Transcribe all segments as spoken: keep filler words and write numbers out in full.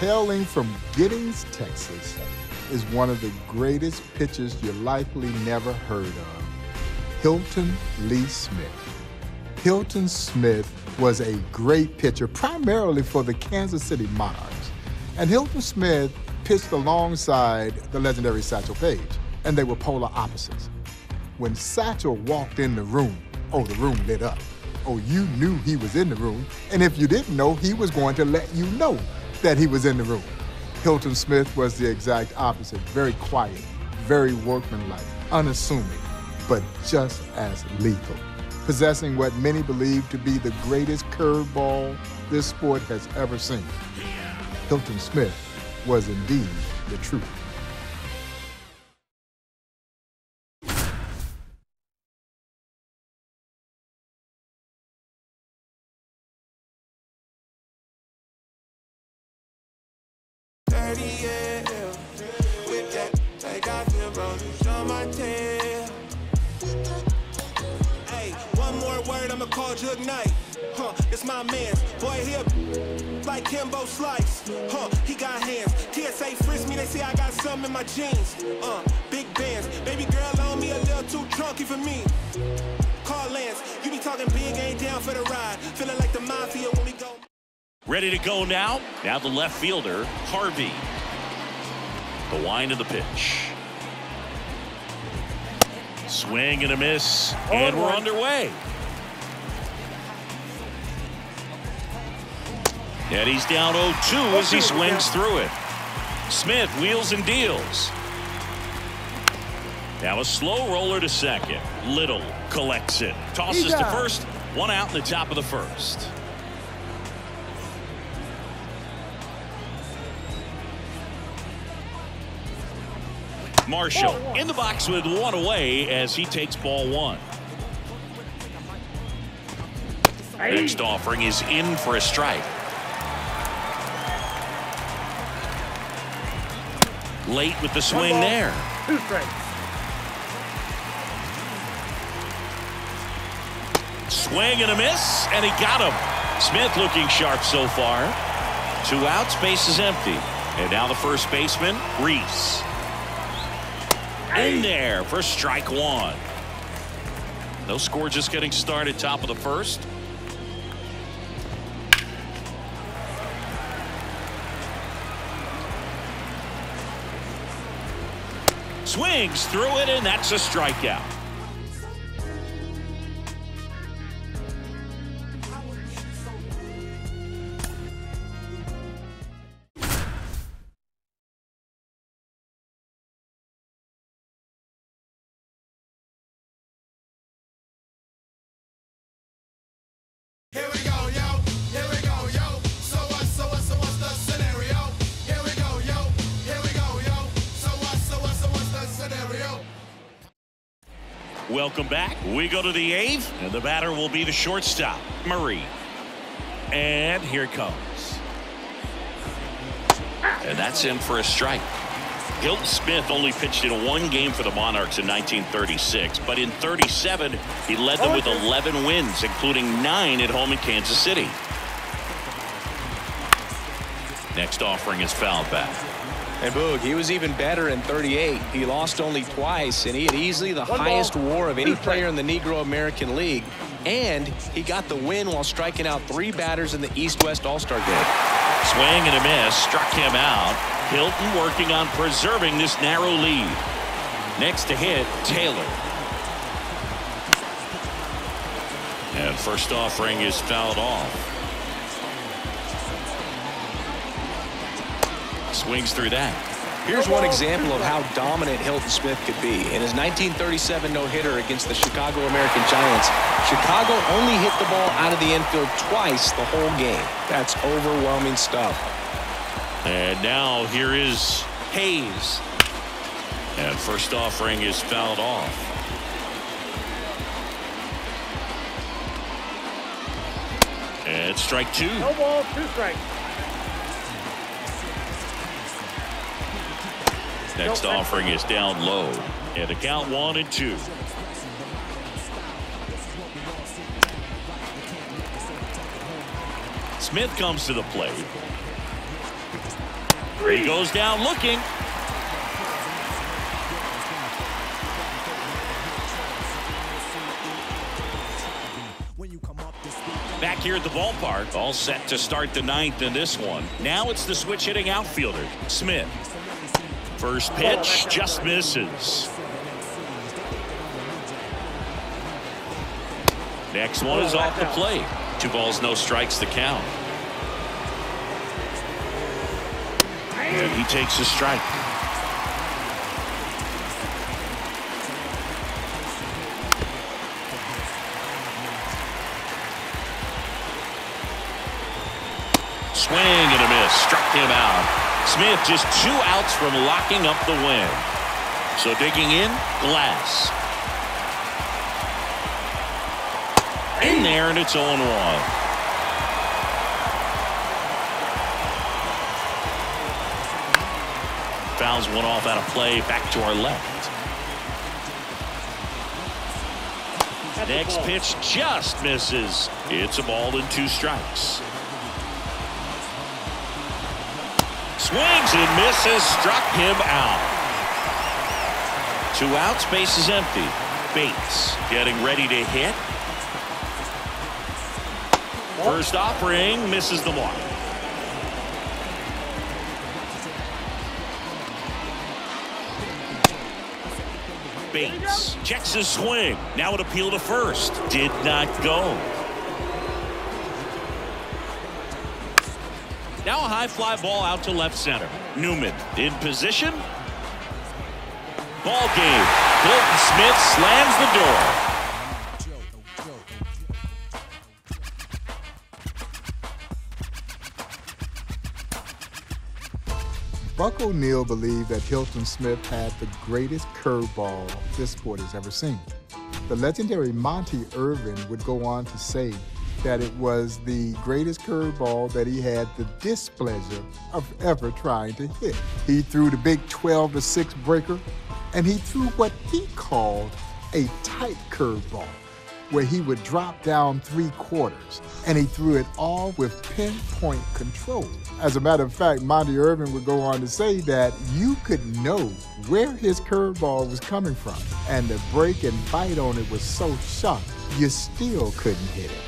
hailing from Giddings, Texas, is one of the greatest pitchers you likely never heard of, Hilton Lee Smith. Hilton Smith was a great pitcher, primarily for the Kansas City Monarchs. And Hilton Smith pitched alongside the legendary Satchel Paige, and they were polar opposites. When Satchel walked in the room, oh, the room lit up. Oh, you knew he was in the room, and if you didn't know, he was going to let you know that he was in the room. Hilton Smith was the exact opposite, very quiet, very workmanlike, unassuming, but just as lethal, possessing what many believe to be the greatest curveball this sport has ever seen. Hilton Smith was indeed the truth. Yeah, with that, like I feel, bro, you show my tail. Hey, one more word, I'ma call Jug Knight. Huh, it's my man. Boy, he a like Kimbo Slice. Huh, he got hands. T S A frisk me, they say I got something in my jeans. Uh, big bands. Baby girl on me a little too chunky for me. Call Lance, you be talking big, ain't down for the ride. Feeling like the mafia when we go. Ready to go now. Now the left fielder, Harvey. The wind of the pitch. Swing and a miss, and we're underway. And he's down oh two as he swings through it. Smith wheels and deals. Now a slow roller to second. Little collects it. Tosses to first. One out in the top of the first. Marshall in the box with one away as he takes ball one. Next offering is in for a strike. Late with the swing there. Two strikes. Swing and a miss, and he got him. Smith looking sharp so far. Two outs, base is empty. And now the first baseman, Reese. In there for strike one. No score, just getting started, top of the first. Swings through it, and that's a strikeout. Here we go, yo. Here we go, yo. So what, so what, so what's the scenario? Here we go, yo. Here we go, yo. So what, so what, so what's the scenario? Welcome back. We go to the eighth, and the batter will be the shortstop, Murray. And here it comes. And that's in for a strike. Hilton Smith only pitched in one game for the Monarchs in nineteen thirty-six, but in thirty-seven, he led them with eleven wins, including nine at home in Kansas City. Next offering is fouled back. And Boog, he was even better in thirty-eight. He lost only twice, and he had easily the highest WAR of any player in the Negro American League. And he got the win while striking out three batters in the East-West All-Star game. Swing and a miss, struck him out. Hilton working on preserving this narrow lead. Next to hit, Taylor. And first offering is fouled off. Swings through that. Here's one example of how dominant Hilton Smith could be. In his nineteen thirty-seven no-hitter against the Chicago American Giants, Chicago only hit the ball out of the infield twice the whole game. That's overwhelming stuff. And now here is Hayes. And first offering is fouled off. And strike two. No ball, two strikes. Next offering is down low. And the count one and two. Smith comes to the plate. He goes down looking. Back here at the ballpark, all set to start the ninth in this one. Now it's the switch hitting outfielder, Smith. First pitch just misses. Next one is off the plate. Two balls, no strikes, the count. And he takes a strike. Swing and a miss. Struck him out. Smith just two outs from locking up the win. So digging in, Glass. In there, and it's oh one. Fouls one off out of play. Back to our left. Next pitch just misses. It's a ball and two strikes. Swings and misses. Struck him out. Two outs, base is empty. Bates getting ready to hit. First offering misses the mark. Bates checks his swing. Now an appeal to first. Did not go. Now a high fly ball out to left center. Newman in position. Ball game. Hilton Smith slams the door. Buck O'Neil believed that Hilton Smith had the greatest curveball this sport has ever seen. The legendary Monty Irvin would go on to say that it was the greatest curveball that he had the displeasure of ever trying to hit. He threw the big twelve to six breaker, and he threw what he called a tight curveball, where he would drop down three quarters, and he threw it all with pinpoint control. As a matter of fact, Monty Irvin would go on to say that you could know where his curveball was coming from, and the break and bite on it was so sharp, you still couldn't hit it.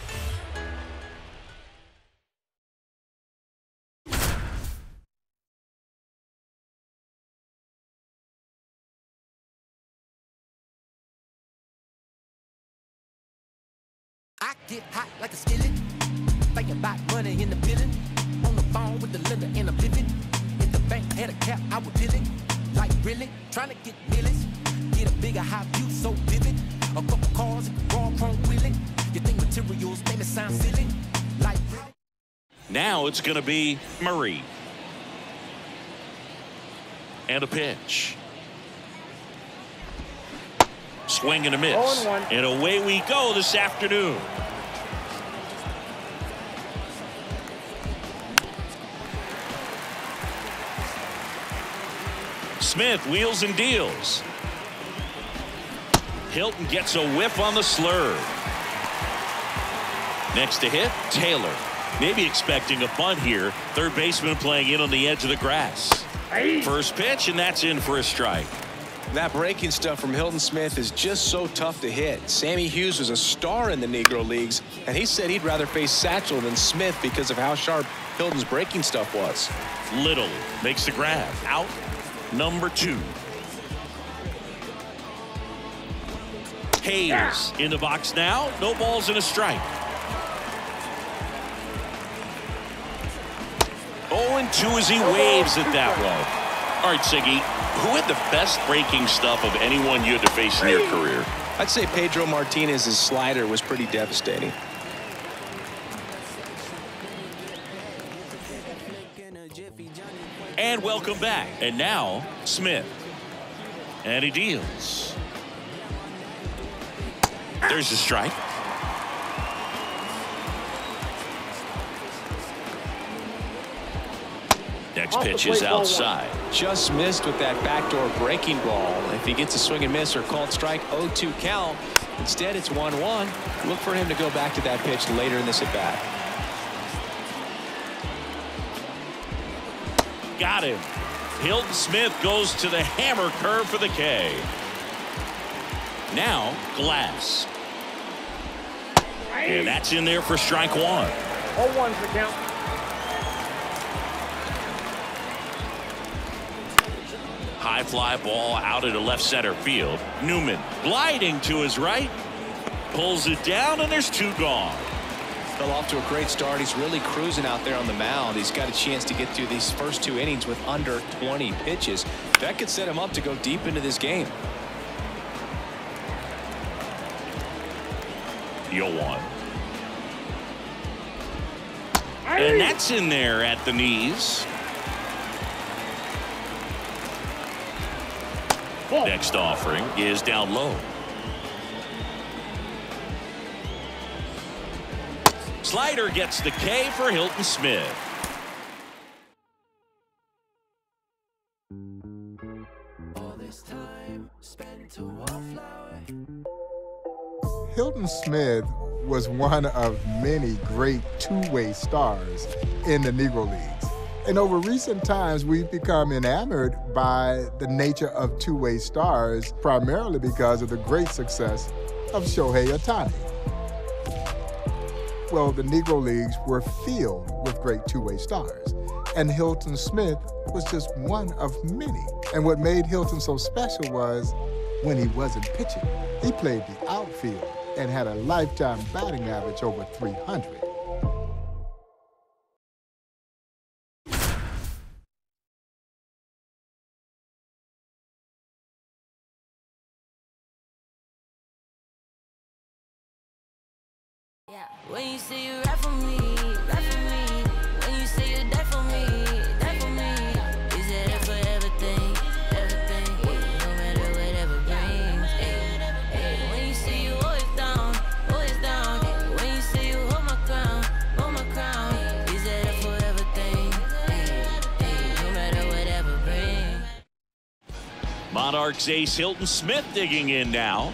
I get hot like a skillet. Think about money in the building. On the phone with the lender and I'm living. If the bank had a cap, I would deal it. Like really, trying to get millions. Get a bigger high view, so vivid. A couple cars, raw chrome wheeling. You think materials make it sound silly? Like really? Now it's going to be Murray. And a pitch. Swing and a miss. And away we go this afternoon. Smith wheels and deals. Hilton gets a whiff on the slurve. Next to hit, Taylor. Maybe expecting a bunt here. Third baseman playing in on the edge of the grass. First pitch, and that's in for a strike. That breaking stuff from Hilton Smith is just so tough to hit. Sammy Hughes was a star in the Negro Leagues, and he said he'd rather face Satchel than Smith because of how sharp Hilton's breaking stuff was. Little makes the grab. Out number two. Hayes in the box now. No balls and a strike. oh and two as he waves it that way. All right, Siggy, who had the best breaking stuff of anyone you had to face in your career? I'd say Pedro Martinez's slider was pretty devastating. And welcome back. And now, Smith. And he deals. There's a strike. Next pitch is outside. Just missed with that backdoor breaking ball. If he gets a swing and miss or called strike, oh two count. Instead, it's one one. Look for him to go back to that pitch later in this at bat. got him. Hilton Smith goes to the hammer curve for the K. Now Glass. And that's in there for strike one. oh one's the count. High fly ball out into left center field. Newman gliding to his right. Pulls it down, and there's two gone. Fell off to a great start. He's really cruising out there on the mound. He's got a chance to get through these first two innings with under twenty pitches. That could set him up to go deep into this game. oh one. And that's in there at the knees. Next offering is down low. Slider gets the K for Hilton Smith. All this time spent to wallflower. Hilton Smith was one of many great two-way stars in the Negro Leagues. And over recent times, we've become enamored by the nature of two-way stars, primarily because of the great success of Shohei Ohtani. Well, the Negro Leagues were filled with great two-way stars, and Hilton Smith was just one of many. And what made Hilton so special was when he wasn't pitching, he played the outfield and had a lifetime batting average over three hundred. Yeah. When you say you rap for me, rap for me. When you say you die for me, die for me. Is it for everything, everything? No matter whatever brings. Ay, ay. When you say you always down, always down. When you say you hold my crown, hold my crown. Is it for everything? Ay, ay. No matter whatever brings. Monarchs ace Hilton Smith digging in now.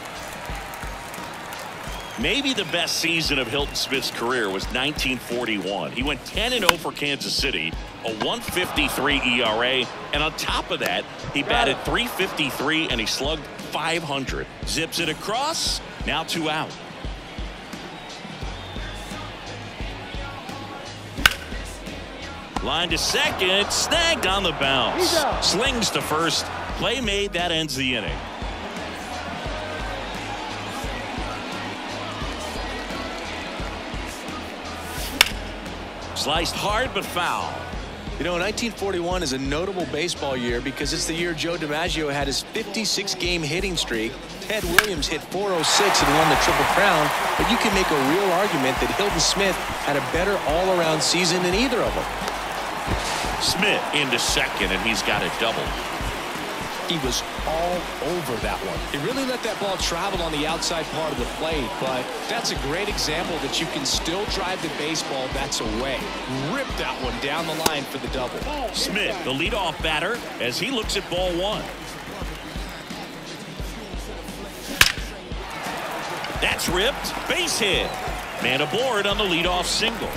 Maybe the best season of Hilton Smith's career was nineteen forty-one. He went ten and oh for Kansas City, a one fifty-three E R A, and on top of that, he batted three fifty-three and he slugged five hundred. Zips it across, now two out. Line to second, snagged on the bounce. Slings to first, play made, that ends the inning. Sliced hard but foul. You know, nineteen forty-one is a notable baseball year because it's the year Joe DiMaggio had his fifty-six game hitting streak. Ted Williams hit four oh six and won the Triple Crown, but you can make a real argument that Hilton Smith had a better all-around season than either of them. Smith into second, and he's got a double. He was all over that one. He really let that ball travel on the outside part of the plate, but that's a great example that you can still drive the baseball that's away. Rip that one down the line for the double. Smith, the leadoff batter, as he looks at ball one. That's ripped. Base hit. Man aboard on the leadoff single.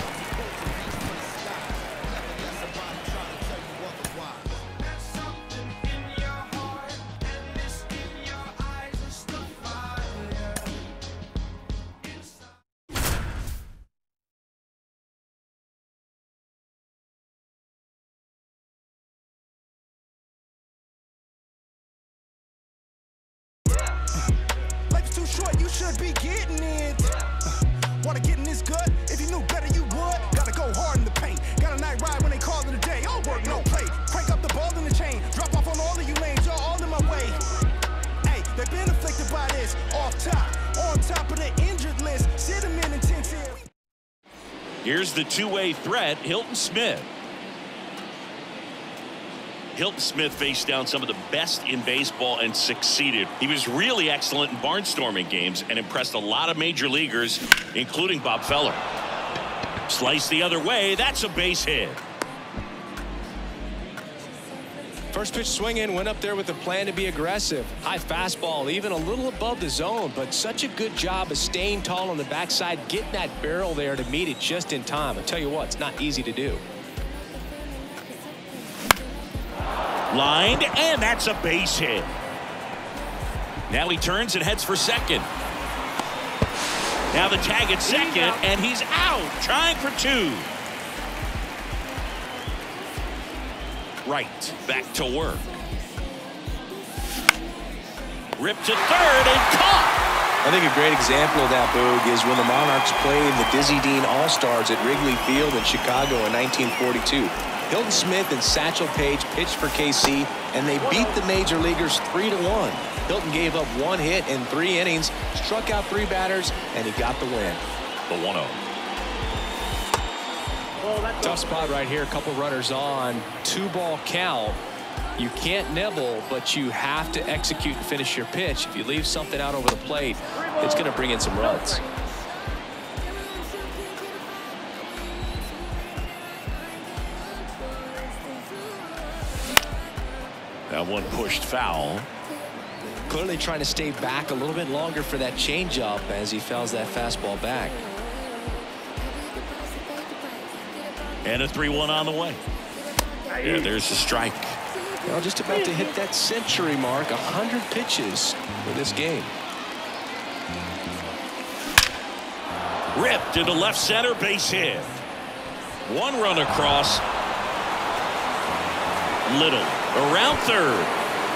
Too short, you should be getting it. Wanna get in this gut? If you knew better, you would. Gotta go hard in the paint. Got a night ride when they call it a day. All work, no play. Crank up the ball in the chain. Drop off on all of you lanes. Y'all all in my way. Hey, they've been afflicted by this. Off top, on top of the injured list. Sit them in intensive. Here's the two-way threat, Hilton Smith. Hilton Smith faced down some of the best in baseball and succeeded. He was really excellent in barnstorming games and impressed a lot of major leaguers, including Bob Feller. Sliced the other way, that's a base hit. First pitch swing in, went up there with a plan to be aggressive. High fastball, even a little above the zone, but such a good job of staying tall on the backside, getting that barrel there to meet it just in time. I tell you what, it's not easy to do. Lined, and that's a base hit. Now he turns and heads for second. Now the tag at second, and he's out, trying for two. Right, back to work. Ripped to third and caught. I think a great example of that, Boog, is when the Monarchs played the Dizzy Dean All-Stars at Wrigley Field in Chicago in nineteen forty-two. Hilton Smith and Satchel Paige pitched for K C, and they beat the Major Leaguers three to one. Hilton gave up one hit in three innings, struck out three batters, and he got the win. The one oh. Tough spot right here. A couple runners on. Two-ball count. You can't nibble, but you have to execute and finish your pitch. If you leave something out over the plate, it's going to bring in some runs. That one pushed foul. Clearly trying to stay back a little bit longer for that changeup as he fouls that fastball back. And a three one on the way. Yeah, there's the strike. Well, just about to hit that century mark, one hundred pitches for this game. Ripped into left center, base hit. One run across. Little around third.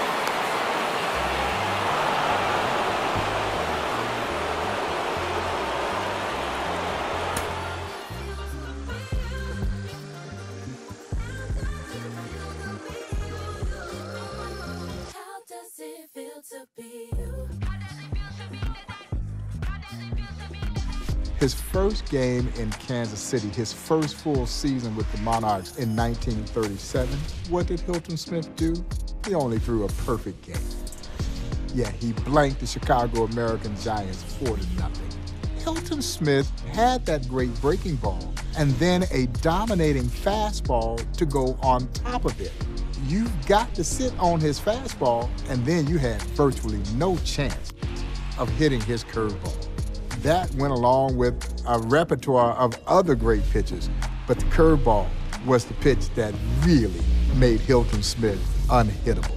His first game in Kansas City, his first full season with the Monarchs in nineteen thirty-seven, what did Hilton Smith do? He only threw a perfect game. Yeah, he blanked the Chicago American Giants four to nothing. Hilton Smith had that great breaking ball and then a dominating fastball to go on top of it. You've got to sit on his fastball, and then you had virtually no chance of hitting his curveball. That went along with a repertoire of other great pitches, but the curveball was the pitch that really made Hilton Smith unhittable.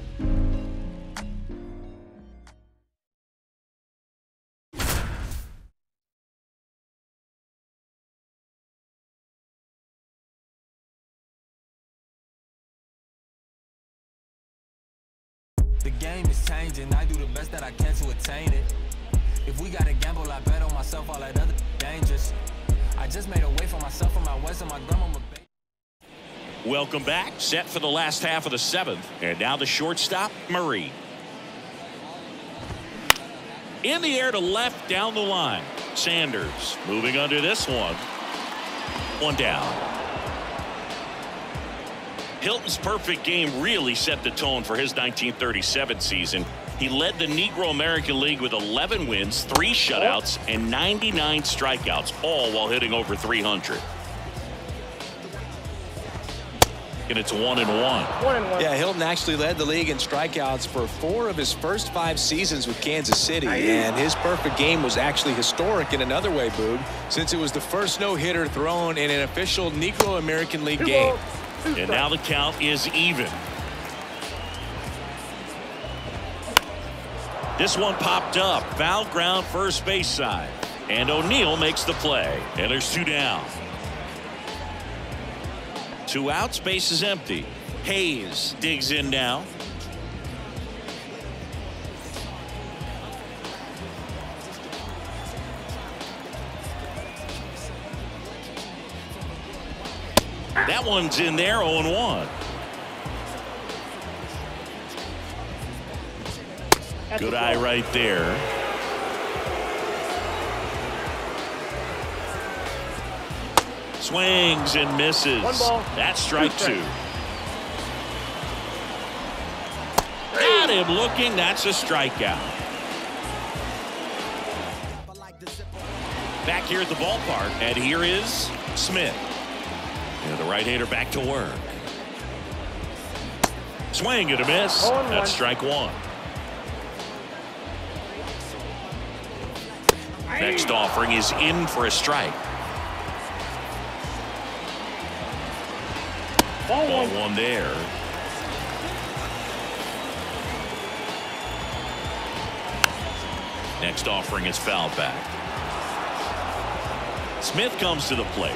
The game is changing, I do the best that I can to attain it. If we gotta gamble, I bet on myself, all that other dangerous. I just made a way for myself and my west and my grandma. Welcome back. Set for the last half of the seventh. And now the shortstop, Murray. In the air to left down the line. Sanders moving under this one. One down. Hilton's perfect game really set the tone for his nineteen thirty-seven season. He led the Negro American League with eleven wins, three shutouts, and ninety-nine strikeouts, all while hitting over three hundred. And it's one and one. One and one. Yeah, Hilton actually led the league in strikeouts for four of his first five seasons with Kansas City. And his perfect game was actually historic in another way, Boog, since it was the first no-hitter thrown in an official Negro American League game. And now the count is even. This one popped up. Foul ground first base side. And O'Neill makes the play. And there's two down. Two outs, base is empty. Hayes digs in now. That one's in there, oh and one. Good eye right there. Swings and misses. That's strike two. Got him looking. That's a strikeout. Back here at the ballpark, and here is Smith. And the right-hander back to work. Swing and a miss. That's strike one. Next offering is in for a strike. Ball one there. Next offering is fouled back. Smith comes to the plate.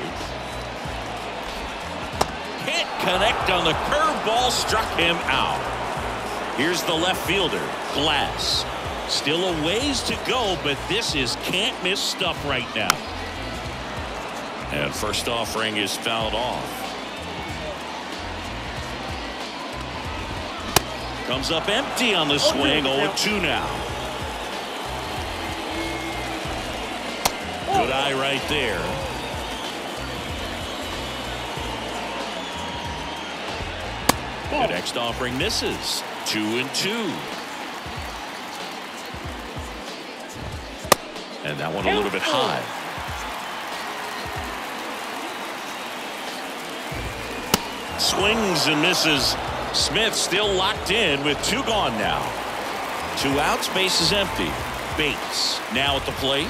Can't connect on the curveball, struck him out. Here's the left fielder, Glass. Still a ways to go, but this is can't miss stuff right now. And first offering is fouled off. Comes up empty on the swing, oh two now. Good eye right there. The next offering misses. Two and two. And that one a little bit high. Swings and misses. Smith still locked in with two gone now. Two outs, base is empty. Bates now at the plate.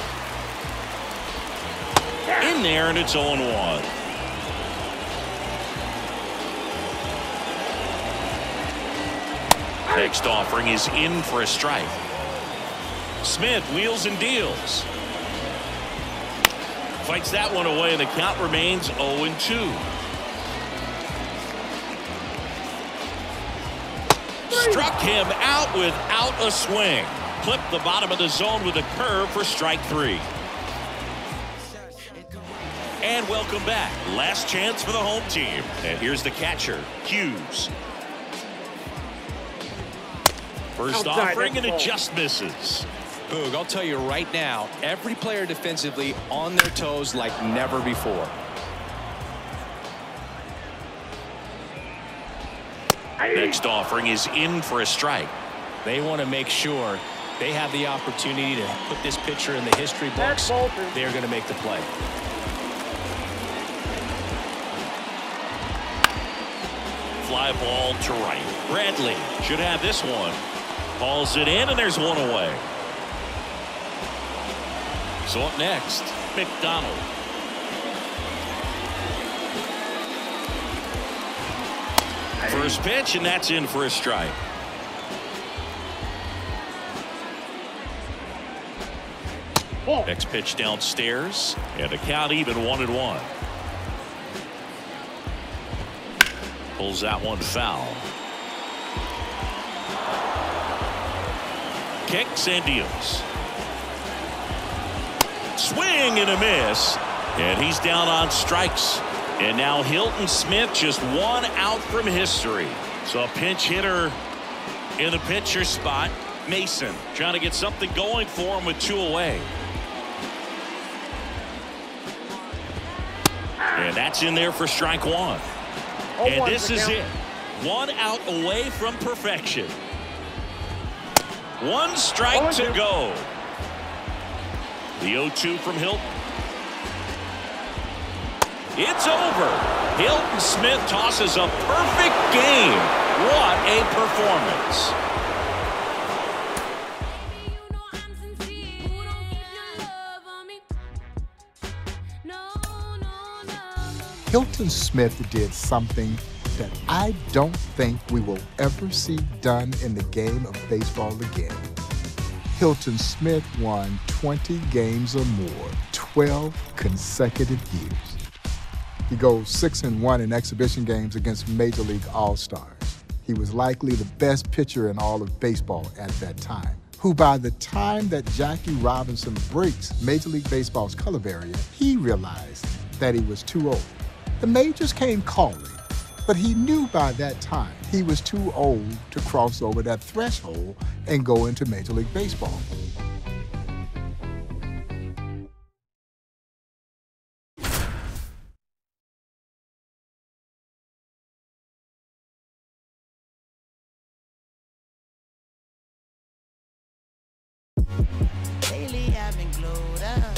In there, and it's oh and one. Next offering is in for a strike. Smith wheels and deals. Fights that one away, and the count remains oh and two. Struck him out without a swing. Clipped the bottom of the zone with a curve for strike three. And welcome back. Last chance for the home team. And here's the catcher, Hughes. First offering, and it just misses. Boog, I'll tell you right now, every player defensively on their toes like never before. Next offering is in for a strike. They want to make sure they have the opportunity to put this pitcher in the history books. They're going to make the play. Fly ball to right. Bradley should have this one. Hauls it in, and there's one away. So up next, McDonald. First pitch, and that's in for a strike. Next pitch downstairs, and a count even one and one. Pulls that one foul. Kicks and deals. Swing and a miss, and he's down on strikes. And now Hilton Smith just one out from history. So a pinch hitter in the pitcher spot. Mason trying to get something going for him with two away. And that's in there for strike one. And this is it. One out away from perfection. One strike to go. The oh two from Hilton. It's over. Hilton Smith tosses a perfect game. What a performance. Hilton Smith did something that I don't think we will ever see done in the game of baseball again. Hilton Smith won twenty games or more, twelve consecutive years. He goes six and one in exhibition games against Major League All-Stars. He was likely the best pitcher in all of baseball at that time, who by the time that Jackie Robinson breaks Major League Baseball's color barrier, he realized that he was too old. The majors came calling, but he knew by that time he was too old to cross over that threshold and go into Major League Baseball. Lately I've been glowed up.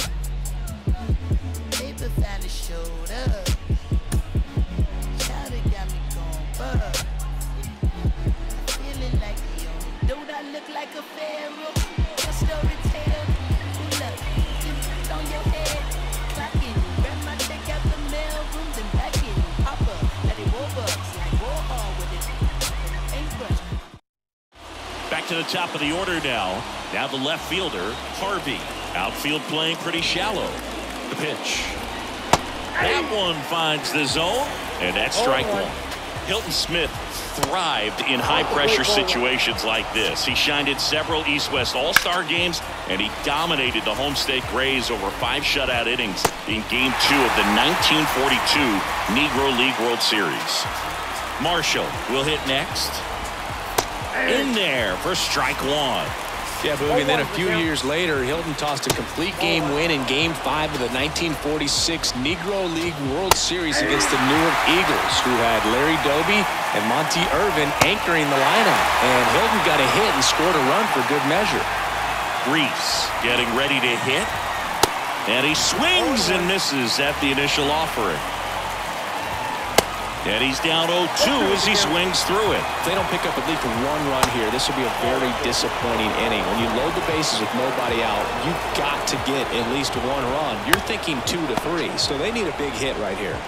Paper finally showed up. Shawty got me going bug. Feeling like the only dude I look like a pharaoh. Your storyteller. Pull up. Just on your head. Clock it. Grab my check out the mail room. Then back it. Pop up. Let it roll up. Like roll hard with it. Paintbrush. Back Back to the top of the order now. Now the left fielder, Harvey. Outfield playing pretty shallow. The pitch. That one finds the zone, and that's strike one. Hilton Smith thrived in high-pressure situations like this. He shined in several East-West All-Star games, and he dominated the home state Grays over five shutout innings in Game two of the nineteen forty-two Negro League World Series. Marshall will hit next. In there for strike one. Yeah, Boogie, and then a few years later, Hilton tossed a complete game win in Game five of the nineteen forty-six Negro League World Series against the Newark Eagles, who had Larry Doby and Monty Irvin anchoring the lineup. And Hilton got a hit and scored a run for good measure. Reese getting ready to hit. And he swings and misses at the initial offering. And he's down oh two as he swings through it. If they don't pick up at least one run here, this will be a very disappointing inning. When you load the bases with nobody out, you've got to get at least one run. You're thinking two to three, so they need a big hit right here.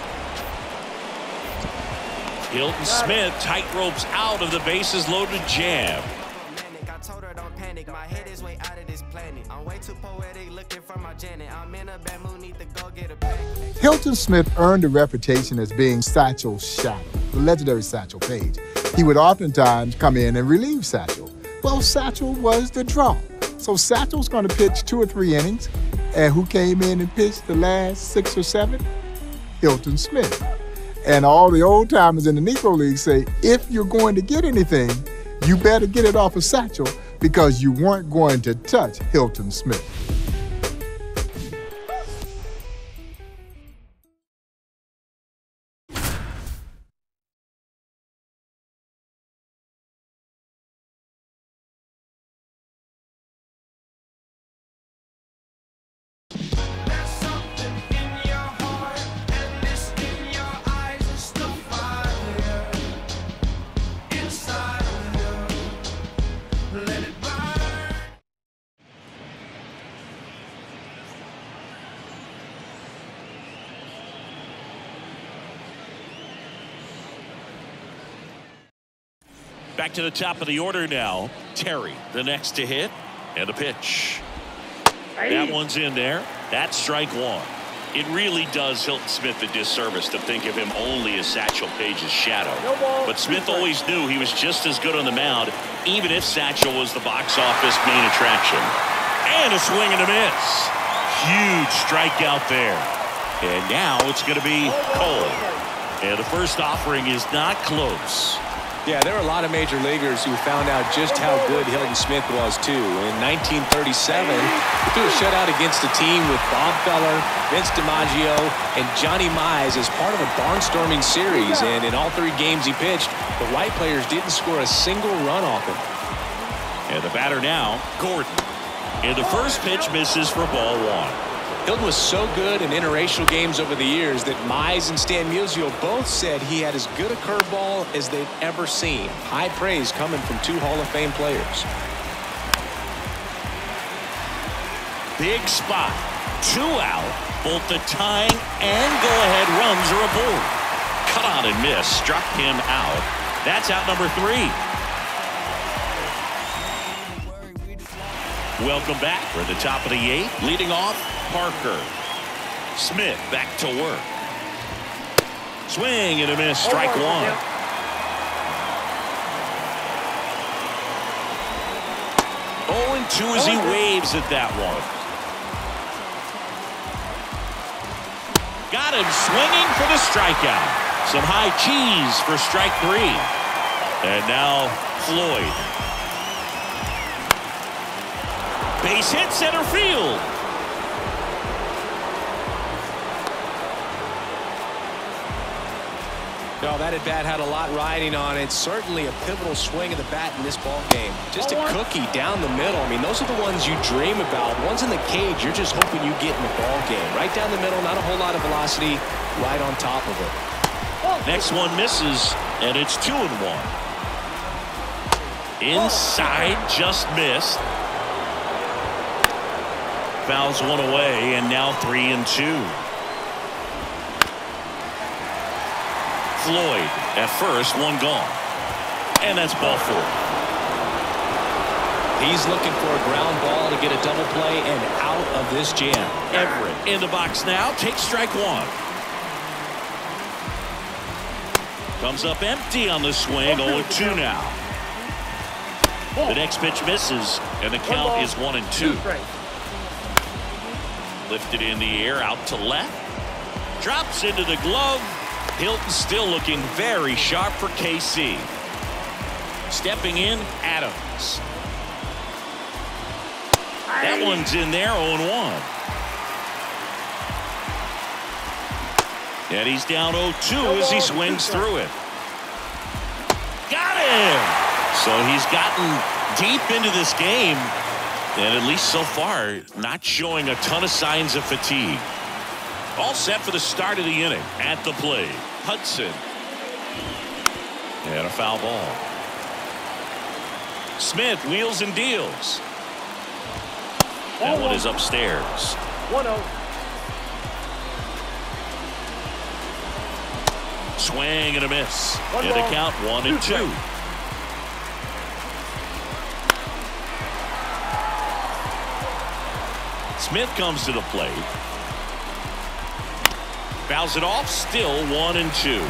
Hilton Smith tight ropes out of the bases loaded jab. I told her don't panic. My head is way out of this planet. I'm way too poetic looking for my Janet. I'm in a bad mood, need to go get a pack. Hilton Smith earned a reputation as being Satchel's shadow, the legendary Satchel Paige. He would oftentimes come in and relieve Satchel. Well, Satchel was the draw. So Satchel's going to pitch two or three innings. And who came in and pitched the last six or seven? Hilton Smith. And all the old timers in the Negro League say, if you're going to get anything, you better get it off of Satchel because you weren't going to touch Hilton Smith. Back to the top of the order now. Terry, the next to hit, and the pitch. That one's in there. That's strike one. It really does Hilton Smith a disservice to think of him only as Satchel Paige's shadow. But Smith always knew he was just as good on the mound, even if Satchel was the box office main attraction. And a swing and a miss. Huge strikeout there. And now it's going to be Cole. And the first offering is not close. Yeah, there are a lot of major leaguers who found out just how good Hilton Smith was, too. In nineteen thirty-seven, he threw a shutout against a team with Bob Feller, Vince DiMaggio, and Johnny Mize as part of a barnstorming series. And in all three games he pitched, the White players didn't score a single run off him. And the batter now, Gordon. And the first pitch misses for ball one. Hilton was so good in interracial games over the years that Mize and Stan Musial both said he had as good a curveball as they'd ever seen. High praise coming from two Hall of Fame players. Big spot. Two out. Both the tying and go-ahead runs are aboard. Cut on and miss. Struck him out. That's out number three. Welcome back. We're at the top of the eighth. Leading off, Parker. Smith back to work. Swing and a miss. Strike one. oh and two as he waves at that one. Got him swinging for the strikeout. Some high cheese for strike three. And now Floyd. Base hit center field. No, that at bat had a lot riding on it. Certainly a pivotal swing of the bat in this ball game. Just a cookie down the middle. I mean, those are the ones you dream about. Ones in the cage, you're just hoping you get in the ball game. Right down the middle, not a whole lot of velocity, right on top of it. Next one misses, and it's two and one. Inside, just missed. Fouls one away, and now three and two. Floyd at first, one gone. And that's ball four. He's looking for a ground ball to get a double play and out of this jam. Everett in the box now. Takes strike one. Comes up empty on the swing. oh and two now. The next pitch misses, and the count is one and two. Lifted in the air, out to left. Drops into the glove. Hilton still looking very sharp for K C. Stepping in, Adams. That one's in there, oh and one. And he's down oh two as he swings through it. Got him! So he's gotten deep into this game, and at least so far, not showing a ton of signs of fatigue. All set for the start of the inning. At the plate, Hudson. And a foul ball. Smith wheels and deals. That one is upstairs. one oh. Swing and a miss. And the count one and two. Smith comes to the plate. Fouls it off. Still one and two.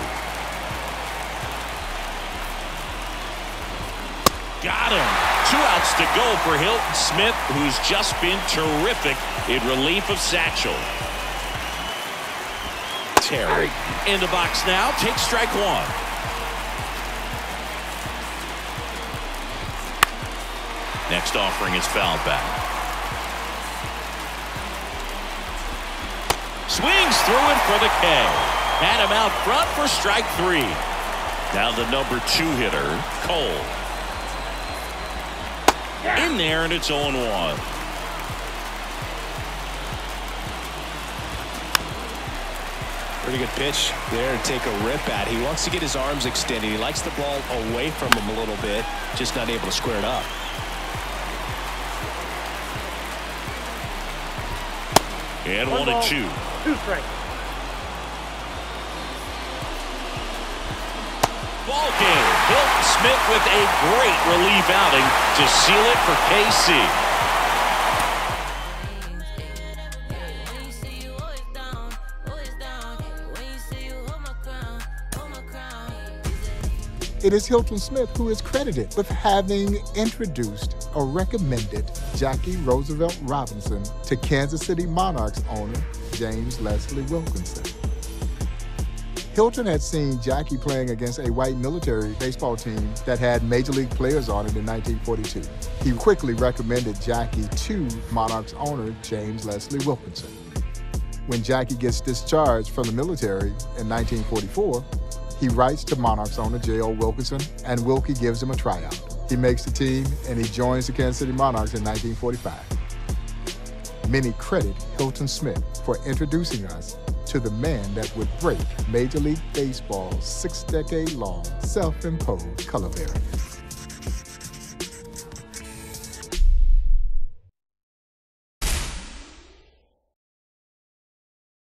Got him. Two outs to go for Hilton Smith, who's just been terrific in relief of Satchel. Terry in the box now. Takes strike one. Next offering is fouled back. Swings through it for the K. Had him out front for strike three. Now the number two hitter, Cole. In there, and it's oh and one. Pretty good pitch there to take a rip at. He wants to get his arms extended. He likes the ball away from him a little bit, just not able to square it up. And one, one and two. Two strikes. Ball game. Hilton Smith with a great relief outing to seal it for K C. It is Hilton Smith who is credited with having introduced or recommended Jackie Roosevelt Robinson to Kansas City Monarchs owner James Leslie Wilkinson. Hilton had seen Jackie playing against a white military baseball team that had major league players on it in nineteen forty-two. He quickly recommended Jackie to Monarchs owner James Leslie Wilkinson. When Jackie gets discharged from the military in nineteen forty-four, he writes to Monarchs owner J O Wilkinson, and Wilkie gives him a tryout. He makes the team, and he joins the Kansas City Monarchs in nineteen forty-five. Many credit Hilton Smith for introducing us to the man that would break Major League Baseball's six-decade-long self-imposed color barrier.